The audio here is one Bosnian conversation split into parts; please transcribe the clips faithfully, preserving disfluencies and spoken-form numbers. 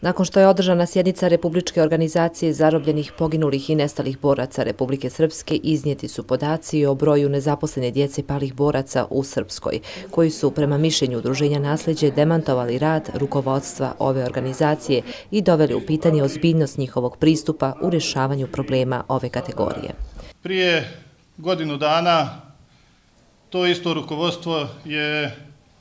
Nakon što je održana sjednica Republičke organizacije zarobljenih, poginulih i nestalih boraca Republike Srpske, iznijeti su podaci o broju nezaposlene djece palih boraca u Srpskoj, koji su prema mišljenju Udruženja Naslijeđe demantovali rad rukovodstva ove organizacije i doveli u pitanje ozbiljnost njihovog pristupa u rješavanju problema ove kategorije. Prije godinu dana to isto rukovodstvo je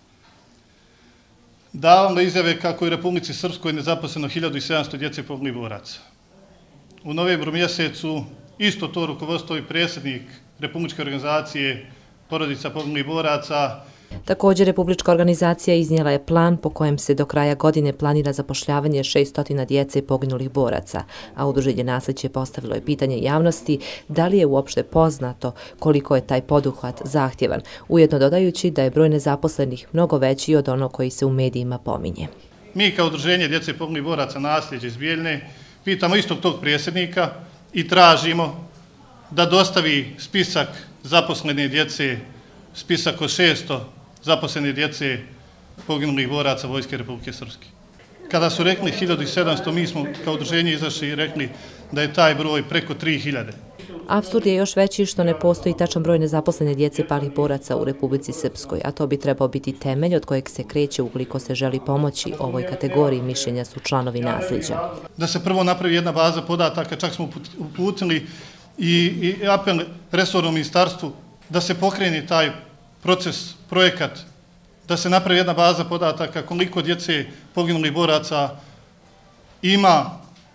davalo izjave kako je u Republici Srpskoj nezaposleno hiljadu sedamsto djece poginulih boraca. U novembru mjesecu isto to rukovodstvo i predsjednik Republičke organizacije porodica poginulih boraca. Također, Republička organizacija iznijela je plan po kojem se do kraja godine planira zapošljavanje šesnaest djece poginulih boraca, a Udruženje Naslijeđe postavilo je pitanje javnosti da li je uopšte poznato koliko je taj poduhvat zahtjevan, ujedno dodajući da je broj nezaposlenih mnogo veći od onog koji se u medijima pominje. Mi kao Udruženje djece poginulih boraca Naslijeđe iz Bijeljine pitamo istog tog predsjednika i tražimo da dostavi spisak zaposlene djece, spisak od šesto zaposlene djece poginulih boraca Vojske Republike Srpske. Kada su rekli hiljadu sedamsto, mi smo kao udruženje izašli i rekli da je taj broj preko tri hiljade. Apsurd je još veći što ne postoji tačan broj nezaposlene djece palih boraca u Republici Srpskoj, a to bi trebao biti temelj od kojeg se kreće ukoliko se želi pomoći ovoj kategoriji, mišljenja su članovi Naslijeđa. Da se prvo napravi jedna baza podataka, čak smo uputili i apel resornom ministarstvu da se pokrene taj proces, projekat, da se napravi jedna baza podataka koliko djece poginulih boraca ima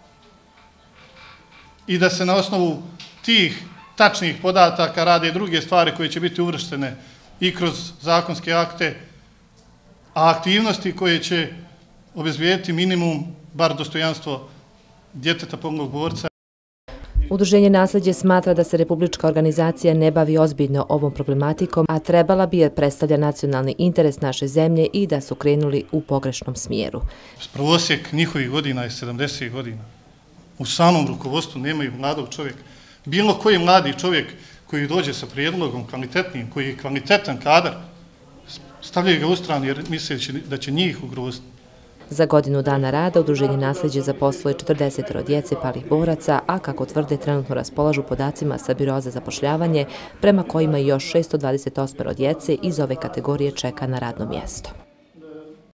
i da se na osnovu tih tačnih podataka rade druge stvari koje će biti uvrštene i kroz zakonske akte, a aktivnosti koje će obezbijediti minimum, bar dostojanstvo djeteta poginulog borca. Udruženje Naslijeđe smatra da se Republička organizacija ne bavi ozbiljno ovom problematikom, a trebala bi jer predstavlja nacionalni interes naše zemlje i da su krenuli u pogrešnom smjeru. Prosjek njihovih godina je sedamdeset godina. U samom rukovodstvu nemaju mladog čovjeka. Bilo koji mladi čovjek koji dođe sa prijedlogom kvalitetnim, koji je kvalitetan kadar, stavljaju ga u stranu jer misleći da će njih ugroziti. Za godinu dana rada Udruženje Naslijeđe zaposlilo je četrdeset djece palih boraca, a kako tvrde trenutno raspolažu podacima sa Biroa za zapošljavanje, prema kojima još šesto dvadeset osam djece iz ove kategorije čeka na radno mjesto.